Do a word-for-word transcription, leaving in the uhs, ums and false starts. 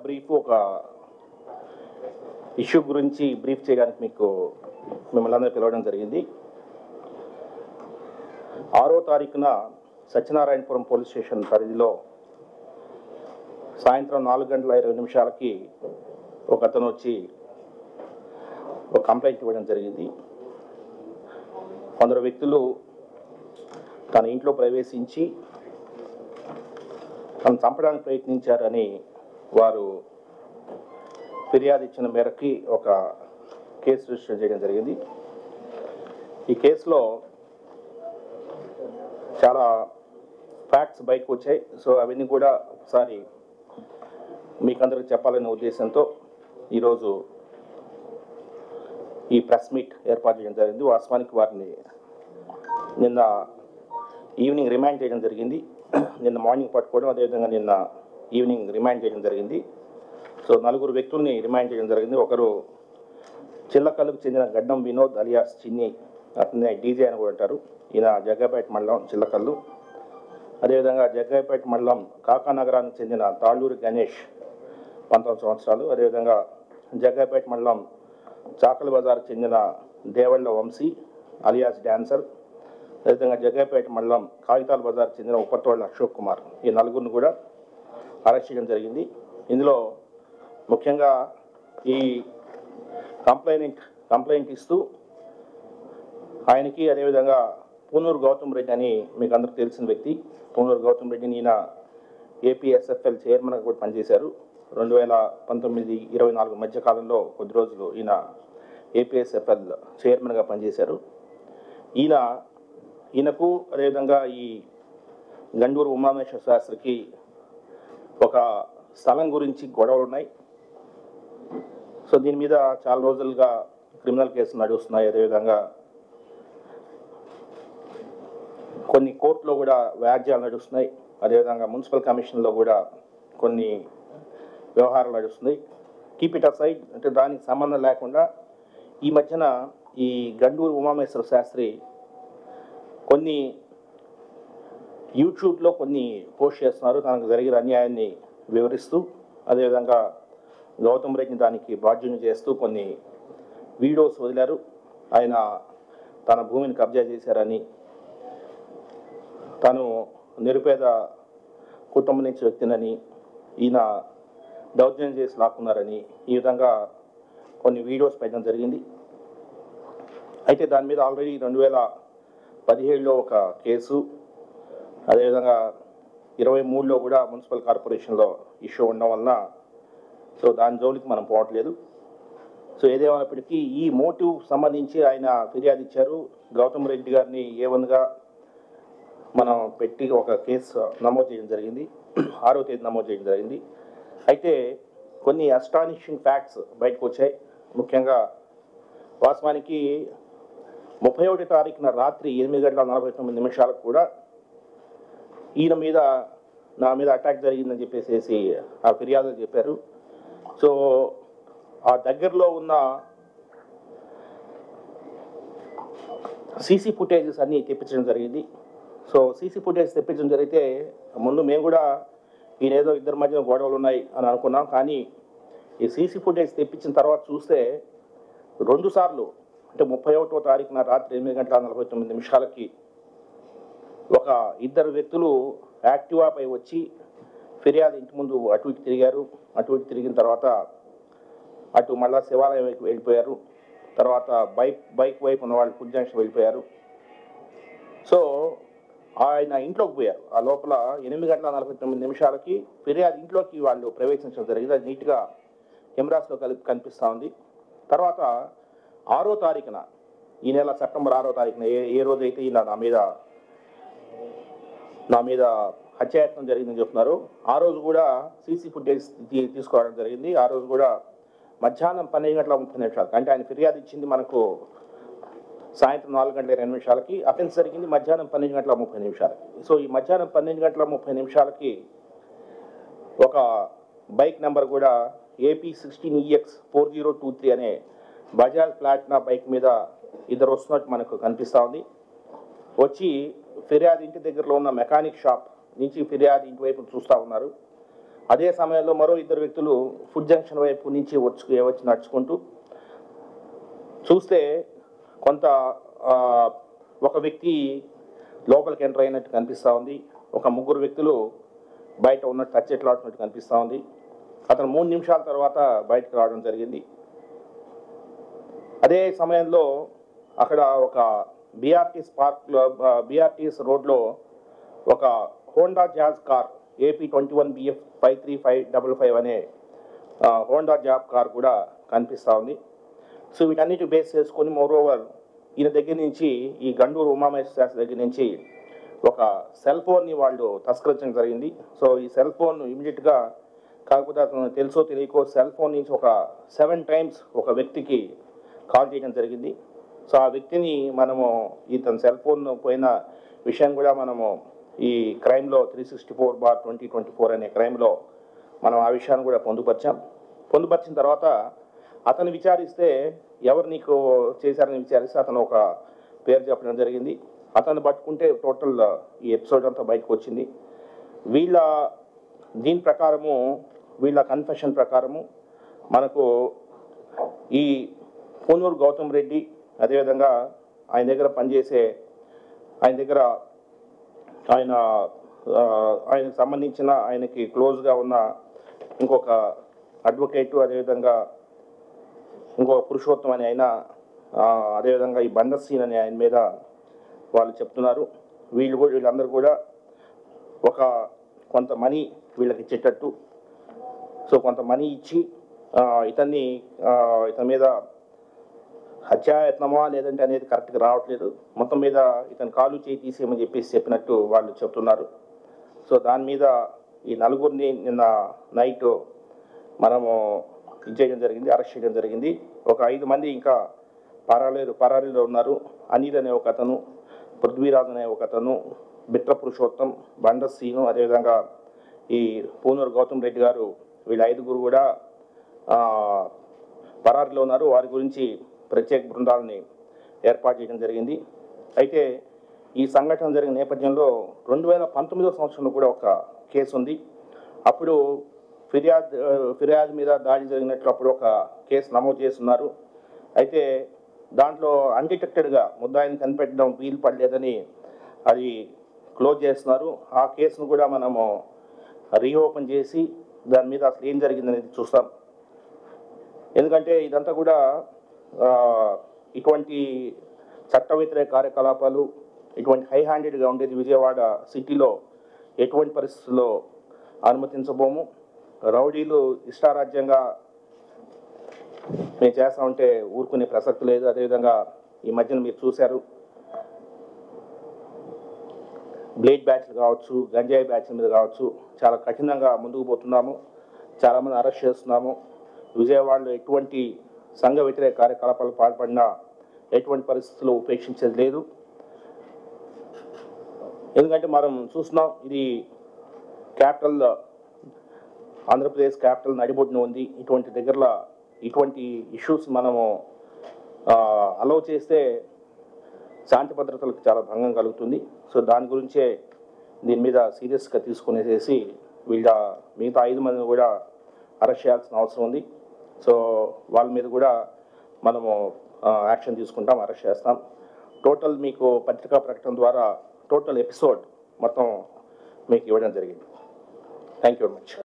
Brief ఒక issue గురించి brief చేయడానికి మీకు మిమ్మల్ని అందరూ పిలవడం జరిగింది. ఆరో తారీఖున సత్యనారాయణపురం పోలీస్ స్టేషన్ పరిధిలో సాయంత్రం నాలుగు గంటల ఇరవై నిమిషాలకి ఒక అతను వచ్చి ఒక కంప్లైంట్ ఇవ్వడం జరిగింది. కొందరు వ్యక్తులు తన ఇంట్లో ప్రవేశించి తను చంపడానికి ప్రయత్నించారని వారు ఫిర్యాదు ఇచ్చిన మేరకి ఒక కేసు రిజిస్టర్ చేయడం జరిగింది. ఈ కేసులో చాలా ఫ్యాక్ట్స్ బయటకు వచ్చాయి. సో అవన్నీ కూడా ఒకసారి మీకు అందరికి చెప్పాలనే ఉద్దేశంతో ఈరోజు ఈ ప్రెస్ మీట్ ఏర్పాటు చేయడం జరిగింది. వాస్తవానికి వారిని నిన్న ఈవినింగ్ రిమాండ్ చేయడం జరిగింది. నిన్న మార్నింగ్ పట్టుకోవడం, అదేవిధంగా నిన్న ఈవినింగ్ రిమాండ్ చేయడం జరిగింది. సో నలుగురు వ్యక్తుల్ని రిమాండ్ చేయడం జరిగింది. ఒకరు చిల్లకల్లుకు చెందిన గడ్డం వినోద్ అలియాస్ చిన్ని, అతన్ని డీజే అని కూడా అంటారు. ఈయన జగ్గాపేట మండలం చిల్లకల్లు. అదేవిధంగా జగ్గాపేట మండలం కాకానగరానికి చెందిన తాళ్ళూరి గణేష్ పంతొమ్మిది సంవత్సరాలు. అదేవిధంగా జగ్గాపేట మండలం చాకలి బజార్కు చెందిన దేవళ్ళ వంశీ అలియాస్ డాన్సర్. అదేవిధంగా జగ్గాపేట మండలం కాగితాల బజార్కు చెందిన ఉపత్తోళ్ళ అశోక్ కుమార్. ఈ నలుగురిని కూడా అరెస్ట్ చేయడం జరిగింది. ఇందులో ముఖ్యంగా ఈ కంప్లైంట్ కంప్లైంట్ ఇస్తూ ఆయనకి, అదేవిధంగా పూనూరు గౌతమ్ రెడ్డి అని మీకు అందరికీ తెలిసిన వ్యక్తి. పూనూరు గౌతమ్ రెడ్డిని ఈయన ఏపీఎస్ఎఫ్ఎల్ చైర్మన్గా కూడా పనిచేశారు. రెండు వేల పంతొమ్మిది ఇరవై నాలుగు మధ్య కాలంలో కొద్ది రోజులు ఈయన ఏపీఎస్ఎఫ్ఎల్ చైర్మన్గా పనిచేశారు. ఈయన ఈయనకు అదేవిధంగా ఈ గండూరు ఉమామేశ్వర శాస్త్రికి ఒక స్థలం గురించి గొడవలు ఉన్నాయి. సో దీని మీద చాలా రోజులుగా క్రిమినల్ కేసులు నడుస్తున్నాయి. అదేవిధంగా కొన్ని కోర్టులో కూడా వ్యాజ్యాలు నడుస్తున్నాయి. అదేవిధంగా మున్సిపల్ కమిషన్లో కూడా కొన్ని వ్యవహారాలు నడుస్తున్నాయి. కీప్ ఇట్ అసైడ్ అంటే దానికి సంబంధం లేకుండా ఈ మధ్యన ఈ గండూరు ఉమామేశ్వర శాస్త్రి కొన్ని యూట్యూబ్లో కొన్ని పోస్ట్ చేస్తున్నారు, తనకు జరిగిన అన్యాయాన్ని వివరిస్తూ. అదేవిధంగా గౌతమ్ రెడ్డిని దానికి బాధ్యుని చేస్తూ కొన్ని వీడియోస్ వదిలారు. ఆయన తన భూమిని కబ్జా చేశారని, తను నిరుపేద కుటుంబం నుంచి వ్యక్తినని, ఈయన దౌర్జన్యం చేసి లాక్కున్నారని, ఈ విధంగా కొన్ని వీడియోస్ పెట్టడం జరిగింది. అయితే దాని మీద ఆల్రెడీ రెండు వేల పదిహేడులో ఒక కేసు, అదేవిధంగా ఇరవై మూడులో కూడా మున్సిపల్ కార్పొరేషన్లో ఇష్యూ ఉండడం వలన సో దాని జోలికి మనం పోవట్లేదు. సో ఏదేమైనప్పటికీ ఈ మోటివ్ సంబంధించి ఆయన ఫిర్యాదు ఇచ్చారు. గౌతమ్ రెడ్డి గారిని ఏ వన్గా మనం పెట్టి ఒక కేసు నమోదు చేయడం జరిగింది. ఆరో తేదీ నమోదు చేయడం జరిగింది. అయితే కొన్ని అస్టానిషింగ్ ఫ్యాక్ట్స్ బయటకు వచ్చాయి. ముఖ్యంగా వాస్తవానికి ముప్పై ఒకటి తారీఖున రాత్రి ఎనిమిది గంటల నలభై తొమ్మిది నిమిషాలకు కూడా ఈయన మీద నా మీద అటాక్ జరిగిందని చెప్పేసి ఆ ఫిర్యాదులు చెప్పారు. సో ఆ దగ్గరలో ఉన్న సీసీ ఫుటేజెస్ అన్నీ తెప్పించడం జరిగింది. సో సీసీ ఫుటేజ్ తెప్పించడం జరిగితే ముందు మేము కూడా ఈయన ఏదో ఇద్దరి మధ్య గొడవలు ఉన్నాయి అని అనుకున్నాం. కానీ ఈ సీసీ ఫుటేజ్ తెప్పించిన తర్వాత చూస్తే రెండు సార్లు అంటే ముప్పై ఒకటో తారీఖున రాత్రి ఎనిమిది గంటల నలభై తొమ్మిది నిమిషాలకి ఒక ఇద్దరు వ్యక్తులు యాక్టివాపై వచ్చి ఫిర్యాదు ఇంటి ముందు అటు ఇటు తిరిగారు. అటు ఇటు తిరిగిన తర్వాత అటు మళ్ళా శివాలయం వైపు వెళ్ళిపోయారు. తర్వాత బైక్ బైక్ వైపు ఉన్న వాళ్ళు ఫుడ్ జంక్షన్ వెళ్ళిపోయారు. సో ఆయన ఇంట్లోకి పోయారు. ఆ లోపల ఎనిమిది గంటల నలభై తొమ్మిది నిమిషాలకి ఫిర్యాదు ఇంట్లోకి వాళ్ళు ప్రవేశించడం జరిగింది. అది నీట్గా కెమెరాస్లో కలిపి కనిపిస్తూ ఉంది. తర్వాత ఆరో తారీఖున ఈ నెల సెప్టెంబర్ ఆరో తారీఖున ఏ ఏ రోజైతే ఈయన నా మీద నా మీద హత్యాయత్నం జరిగిందని చెప్తున్నారు, ఆ రోజు కూడా సీసీ ఫుటేజ్ తీసుకోవడం జరిగింది. ఆ రోజు కూడా మధ్యాహ్నం పన్నెండు గంటల ముప్పై నిమిషాలకి అంటే ఆయన ఫిర్యాదు ఇచ్చింది మనకు సాయంత్రం నాలుగు గంటల ఇరవై నిమిషాలకి, అఫెన్స్ జరిగింది మధ్యాహ్నం పన్నెండు గంటల ముప్పై నిమిషాలకి. సో ఈ మధ్యాహ్నం పన్నెండు గంటల ముప్పై నిమిషాలకి ఒక బైక్ నెంబర్ కూడా AP sixteen EX four zero two three అనే బజాజ్ ప్లాటినా బైక్ మీద ఇద్దరు వస్తున్నట్టు మనకు కనిపిస్తూ ఉంది. వచ్చి ఫిర్యాదు ఇంటి దగ్గరలో ఉన్న మెకానిక్ షాప్ నుంచి ఫిర్యాదు ఇంటి వైపు చూస్తూ ఉన్నారు. అదే సమయంలో మరో ఇద్దరు వ్యక్తులు ఫుడ్ జంక్షన్ వైపు నుంచి వచ్చి వచ్చి నడుచుకుంటూ చూస్తే కొంత ఒక వ్యక్తి లోపలికి ఎంటర్ అయినట్టు కనిపిస్తూ ఉంది. ఒక ముగ్గురు వ్యక్తులు బయట ఉన్నట్టు టచ్చెట్లాడుతున్నట్టు కనిపిస్తూ ఉంది. అతను మూడు నిమిషాల తర్వాత బయటకు రావడం జరిగింది. అదే సమయంలో అక్కడ ఒక బీఆర్టీఎస్ పార్క్లో బీఆర్టీఎస్ రోడ్లో ఒక Honda Jazz car AP twenty one BF five three five double five అనే హోండా జాబ్ కార్ కూడా కనిపిస్తూ ఉంది. సో వీటన్నిటి బేస్ చేసుకొని మోరోవర్ ఈయన దగ్గర నుంచి ఈ గండూరు ఉమామహేశ్వర శాస్త్రి దగ్గర నుంచి ఒక సెల్ ఫోన్ని వాళ్ళు తస్కరించడం జరిగింది. సో ఈ సెల్ ఫోన్ ఇమీడియట్గా కాకపోతే అతను తెలుసో తెలియకో సెల్ ఫోన్ నుంచి ఒక సెవెన్ టైమ్స్ ఒక వ్యక్తికి కాల్ చేయడం జరిగింది. సో ఆ వ్యక్తిని మనము ఇతను సెల్ ఫోన్ పోయిన విషయం కూడా మనము ఈ క్రైమ్లో three sixty four bar twenty twenty four అనే క్రైమ్లో మనం ఆ విషయాన్ని కూడా పొందుపరిచాం. పొందుపరిచిన తర్వాత అతను విచారిస్తే ఎవరు నీకు చేశారని విచారిస్తే అతను ఒక పేరు చెప్పడం జరిగింది. అతను పట్టుకుంటే టోటల్ ఈ ఎపిసోడ్ అంతా బయటకు వచ్చింది. వీళ్ళ దీని ప్రకారము వీళ్ళ కన్ఫెషన్ ప్రకారము మనకు ఈ పూనూరు గౌతమ్ రెడ్డి అదేవిధంగా ఆయన దగ్గర పనిచేసే ఆయన దగ్గర ఆయన ఆయనకు సంబంధించిన ఆయనకి క్లోజ్గా ఉన్న ఇంకొక అడ్వకేటు అదేవిధంగా ఇంకొక పురుషోత్తం అని ఆయన అదేవిధంగా ఈ బండసీన్ అనే ఆయన మీద వాళ్ళు చెప్తున్నారు. వీళ్ళు కూడా వీళ్ళందరూ కూడా ఒక కొంత మనీ వీళ్ళకి ఇచ్చేటట్టు సో కొంత మనీ ఇచ్చి ఇతన్ని ఇతని మీద హత్యాయత్నమా లేదంటే అనేది కరెక్ట్గా రావట్లేదు, మొత్తం మీద ఇతను కాలు చేయి తీసేయమని చెప్పేసి చెప్పినట్టు వాళ్ళు చెప్తున్నారు. సో దాని మీద ఈ నలుగురిని నిన్న నైట్ మనము ఇచ్చేయడం జరిగింది, అరెస్ట్ చేయడం జరిగింది. ఒక ఐదు మంది ఇంకా పరారీలో పరారీలో ఉన్నారు. అనిల్ అనే ఒక అతను, పృథ్వీరాజ్ అనే ఒక అతను, బిట్ర పురుషోత్తం, బండ సీను, అదేవిధంగా ఈ పూనూరు గౌతమ్ రెడ్డి గారు వీళ్ళ ఐదుగురు కూడా పరారీలో ఉన్నారు. వారి గురించి ప్రత్యేక బృందాలని ఏర్పాటు చేయడం జరిగింది. అయితే ఈ సంఘటన జరిగిన నేపథ్యంలో రెండు వేల పంతొమ్మిదో సంవత్సరంలో కూడా ఒక కేసు ఉంది. అప్పుడు ఫిర్యాదు ఫిర్యాదు మీద దాడి జరిగినట్లు అప్పుడు ఒక కేసు నమోదు చేస్తున్నారు. అయితే దాంట్లో అన్డిటెక్టెడ్గా ముద్దాయిని కనిపెట్టడం వీలు పడలేదని అది క్లోజ్ చేస్తున్నారు. ఆ కేసును కూడా మనము రీఓపెన్ చేసి దాని మీద అసలు ఏం జరిగిందనేది చూస్తాం. ఎందుకంటే ఇదంతా కూడా ఇటువంటి చట్ట వ్యతిరేక కార్యకలాపాలు ఇటువంటి హై హ్యాండెడ్గా ఉండేది విజయవాడ సిటీలో ఎటువంటి పరిస్థితుల్లో అనుమతించబోము. రౌడీలు ఇష్టారాజ్యంగా మేము చేస్తామంటే ఊరుకునే ప్రసక్తి లేదు. అదేవిధంగా ఈ మధ్యన మీరు చూశారు, బ్లేడ్ బ్యాచ్లు కావచ్చు, గంజాయి బ్యాచ్ల మీద కావచ్చు చాలా కఠినంగా ముందుకు పోతున్నాము. చాలామంది అరెస్ట్ చేస్తున్నాము. విజయవాడలో ఎటువంటి సంఘ వ్యతిరేక కార్యకలాపాలు పాల్పడినా ఎటువంటి పరిస్థితుల్లో ఉపేక్షించేది లేదు. ఎందుకంటే మనం చూస్తున్నాం, ఇది క్యాపిటల్, ఆంధ్రప్రదేశ్ క్యాపిటల్ నడిబొడ్డున ఉంది. ఇటువంటి దగ్గరలో ఇటువంటి ఇష్యూస్ మనము అలౌ చేస్తే శాంతి భద్రతలకు చాలా భంగం కలుగుతుంది. సో దాని గురించే దీని మీద సీరియస్గా తీసుకునేసేసి వీళ్ళ మిగతా ఐదు మందిని కూడా అరెస్ట్ చేయాల్సిన అవసరం ఉంది. సో వాళ్ళ మీద కూడా మనము యాక్షన్ తీసుకుంటాం, అరెస్ట్ చేస్తాం. టోటల్ మీకు పత్రికా ప్రకటన ద్వారా టోటల్ ఎపిసోడ్ మొత్తం మీకు ఇవ్వడం జరిగింది. Thank you very much.